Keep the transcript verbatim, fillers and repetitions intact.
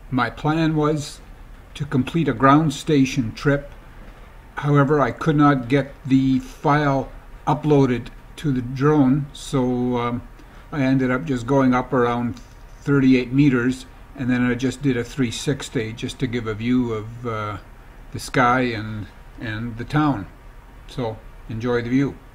My plan was to complete a ground station trip. However, I could not get the file uploaded to the drone, so um, I ended up just going up around thirty-eight meters, and then I just did a three sixty just to give a view of uh, the sky and and the town. So enjoy the view.